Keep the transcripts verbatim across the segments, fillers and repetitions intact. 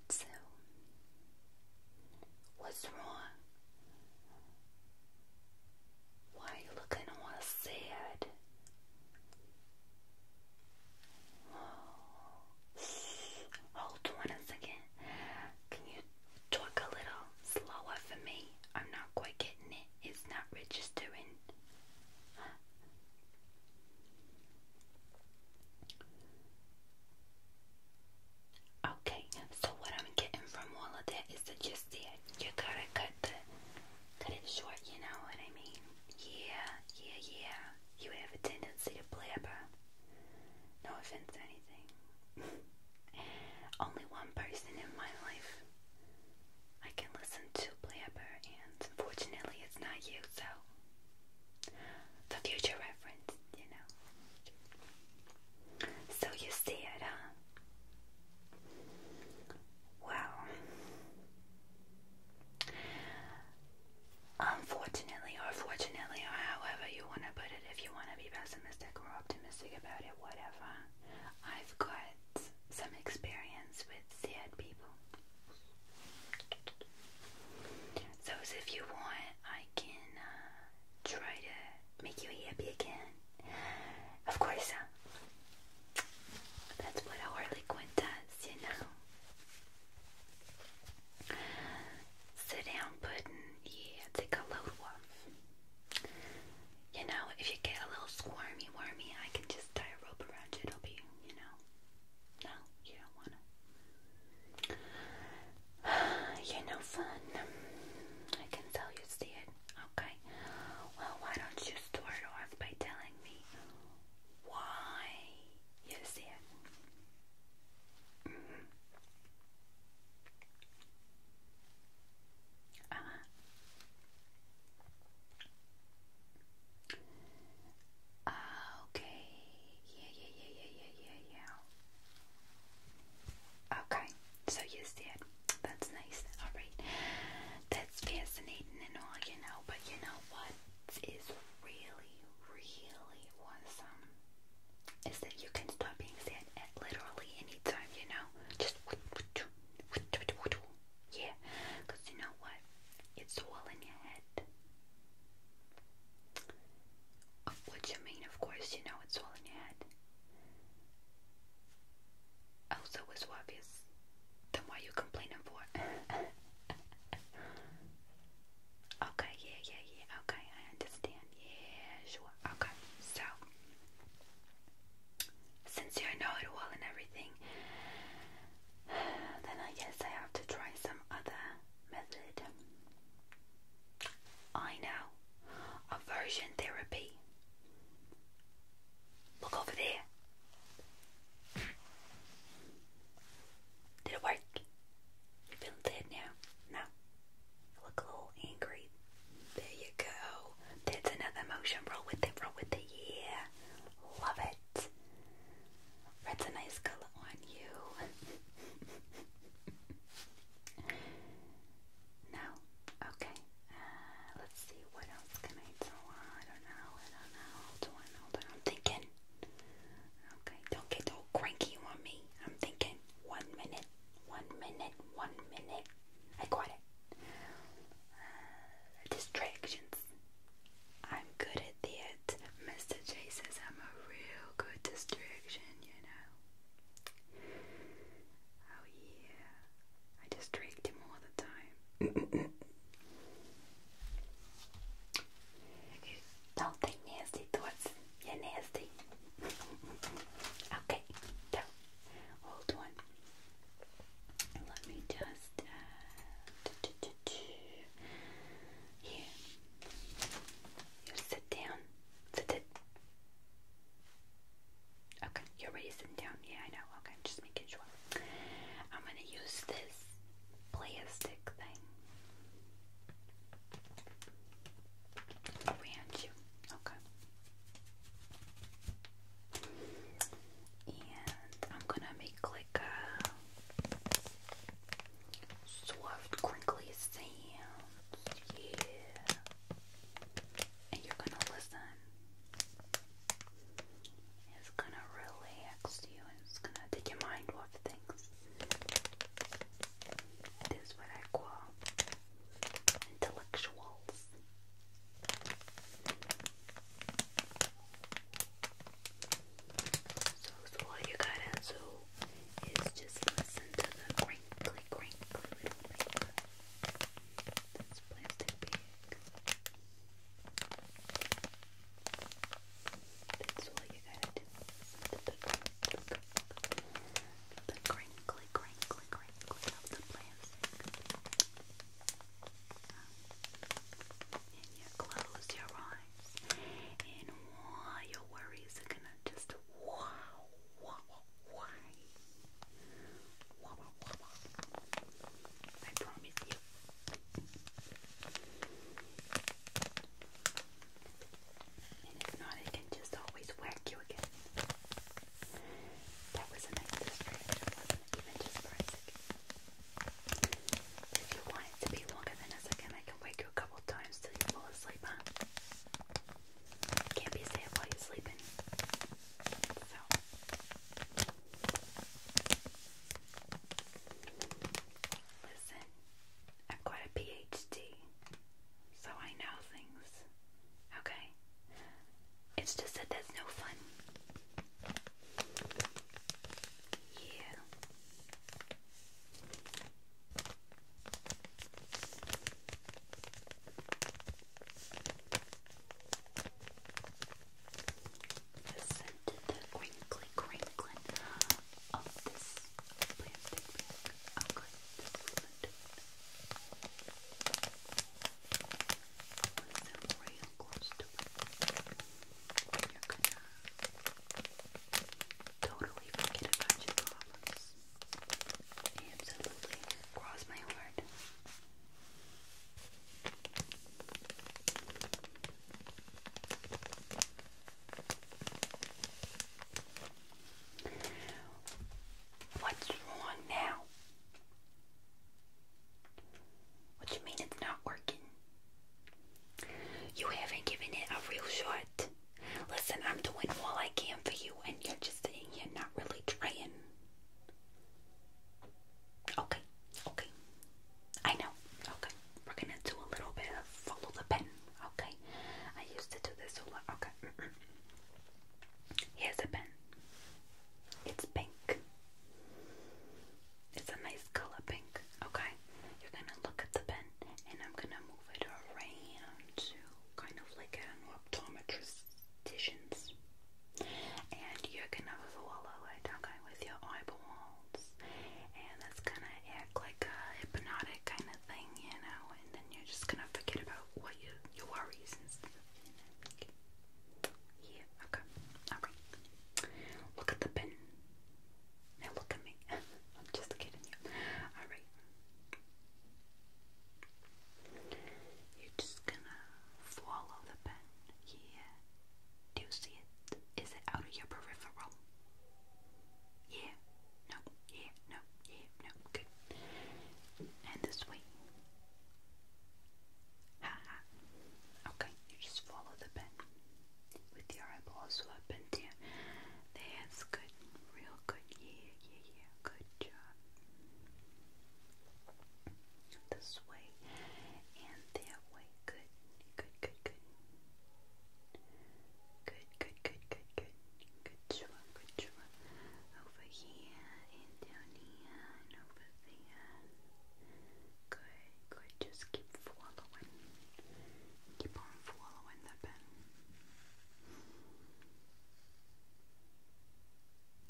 So, what's wrong? Why are you looking all sad? Oh, hold on a second. Can you talk a little slower for me? I'm not quite getting it. It's not registering. Okay, so what I'm getting from all of that is that just that you gotta cut the cut it short, you know what I mean? Yeah, yeah, yeah. You have a tendency to blabber. No offense to anything. Only one person in my life I can listen to blabber, and fortunately it's not you, so for future reference, you know. So you see it, huh? Well, unfortunately or fortunately or however you want to put it, if you want to be pessimistic or optimistic about it, whatever, I've got some experience with sad people. So if you want, I can uh, try to make you happy again. Of course, uh, that's what a Harley Quinn does, you know. Sit down, pudding, yeah, take a load off. You know, if you get a little squirmy, wormy, I can just tie a rope around you. It'll be, you know. No, you don't wanna. You're no fun. I can tell you see it. Okay. Well, why don't you start off by telling me why you see it? Mm-hmm. Uh-huh. Okay. Yeah, yeah, yeah, yeah, yeah, yeah, yeah. Okay. So you see it. That's nice. Alright. That's fascinating and all, you know, but you know what is really, really awesome is that you can stop being sad at literally any time, you know. Just yeah, because you know what? It's all in your head. What you mean, of course, you know it's all in your head. Oh, so it's obvious. Then why are you complaining for it? Okay, yeah, yeah, yeah. Okay, I understand. Yeah, sure. Okay, so since you know it all and everything, then I guess I have to try some other method. I know. Aversion therapy. Look over there. Did it work? You feeling dead now? No? You look a little angry. There you go. That's another emotion. Roll with it, roll with it. Yeah. Love it. Red's a nice color on you. No? Okay. Uh, let's see. What else can I do? I don't know. I don't know. Hold on, hold on. I'm thinking. Okay. Don't get all cranky on me. I'm thinking. One minute. One minute. One minute. I got it. Uh, distractions. I'm good at that. Mister J says I'm a real good distraction, you know. Oh yeah. I distract him all the time. Don't think nasty thoughts. You're nasty. Okay. So, hold on. Let me just uh,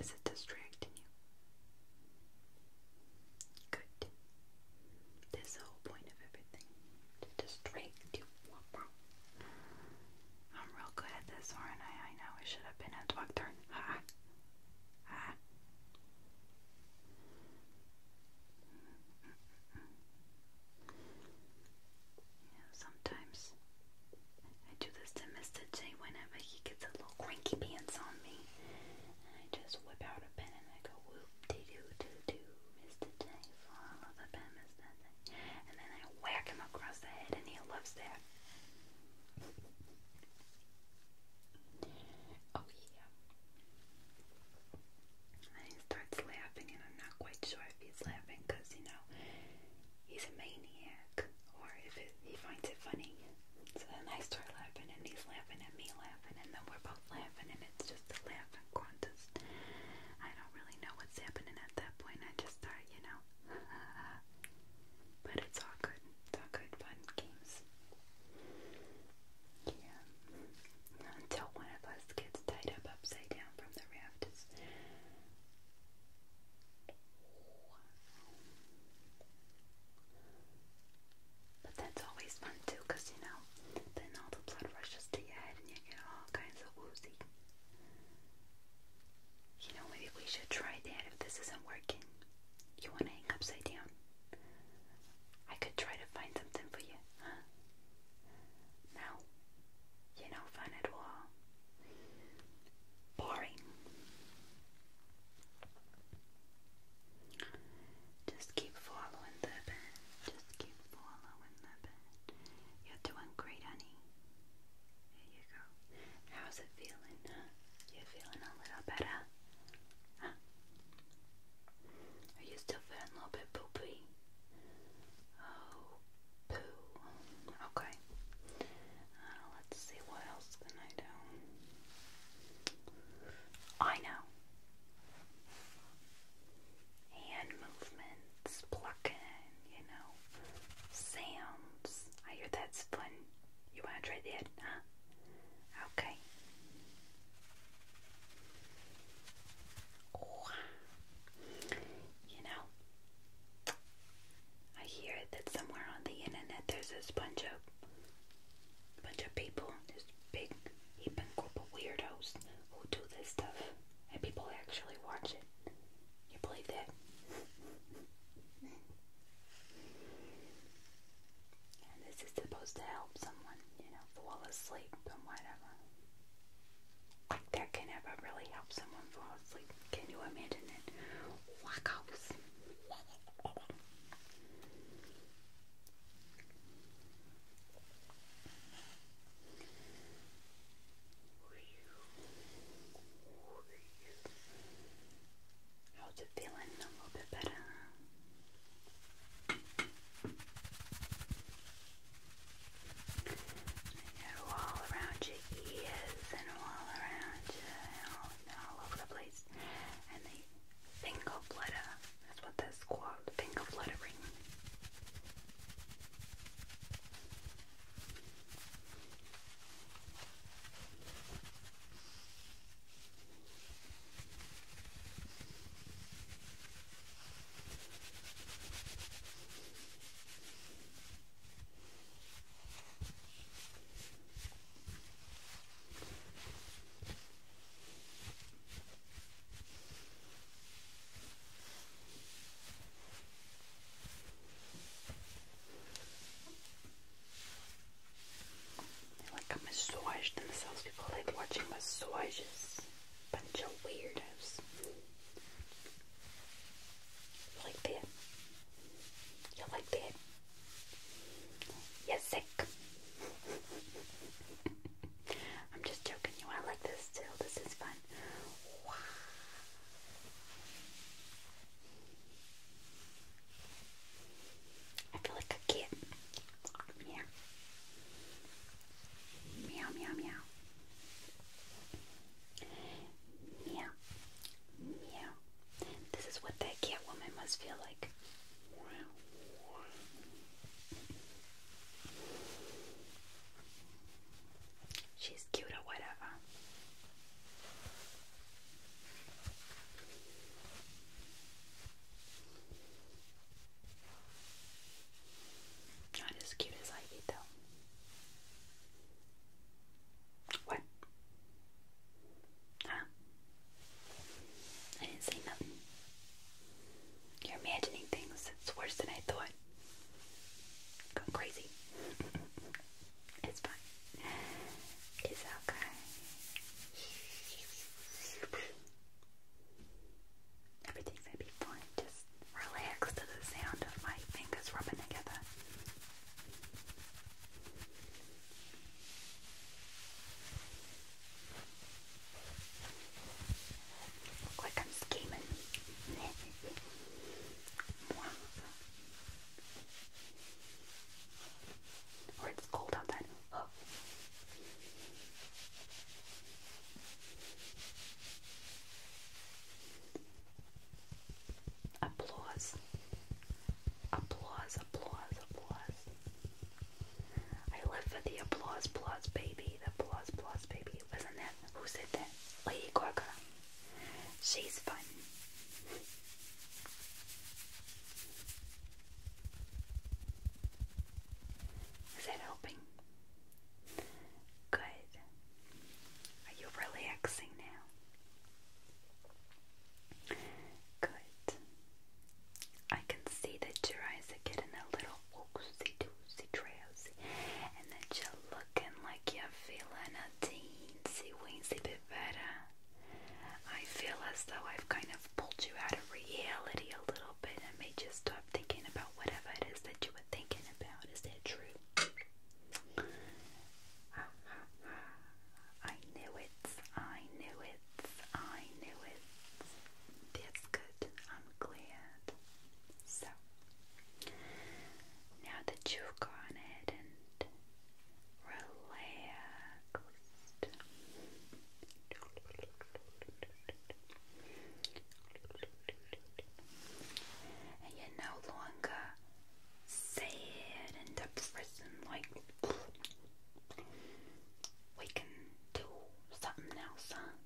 Is it distracting you? Good. That's the whole point of everything. To distract you. I'm real good at this, aren't I? I know I should have been a doctor. Ha! Ha! Yeah, sometimes I do this to Mister J whenever he gets a little cranky pants on me. And I just whip out a pen and I go whoop de doo doo doo, Mister J, follow the pen, Mister J. And then I whack him across the head and he loves that. Oh yeah. And he starts laughing and I'm not quite sure if he's laughing because, you know, he's a maniac or if it, he finds it funny. So then I start laughing and he's laughing at me laughing and then we're both laughing and it's just a laughing contest. I don't really know what's happening at that point. I just start, you know. But it's all good. It's all good fun games. Yeah. Until one of us gets tied up upside down from the rafters. But that's always fun too, because you know, then all the blood rushes to your head and you get all kinds of woozy. You know, maybe we should try that if this isn't working. You want to hang upside down? I could try to find something for you, huh? No, you know, fun at all. Boring. Just keep following the bed. Just keep following the bed. You're doing great, honey. There you go. How's it feeling? Huh? You feeling a little better? Huh? Are you still feeling a little bit poopy? Oh, poo. Okay. Uh, let's see, what else can I do? I know. Hand movements, plucking, you know, sounds. I hear that's fun. You want to try that, huh? Okay. Oh. You know, I hear that somewhere on the internet there's this bunch of bunch of people, this big heaping group of weirdos who do this stuff, and people actually watch it. You believe that? And this is supposed to help someone, you know, fall asleep and whatever. Like that can ever really help someone fall asleep. Can you imagine it? Wackos. How's it feeling? A little bit better. Yeah, all around your ears and all around you, all, all over the place. And the finger flutter, that's what that's called, finger fluttering. They like a massage themselves. People like watching massages. Bunch of weirdos. You like that? You like that? You're sick. I'm just joking you. I like this too. This is fun. Wow. I feel like a kid. Meow. Meow, meow, meow. Meow. Meow. This is what that cat woman must feel like. She's cute or whatever. for the applause, applause, baby. The applause, applause, baby. Wasn't that? Who said that? Lady Gaga. She's fun. Is that helping? Good. Are you relaxing now? Good. I can see that your eyes are getting a little oopsie-doopsie drowsy, and that you're looking like you're feeling a teensy-weensy bit better. I feel as though I've kind of pulled you out of reality a little bit and made you stop thinking about whatever it is that you were thinking about. Is that true? I knew it. I knew it. I knew it. That's good. I'm glad. So, now that you've gone ahead and relaxed, and you're no longer sad and depressing, like, we can do something else, huh?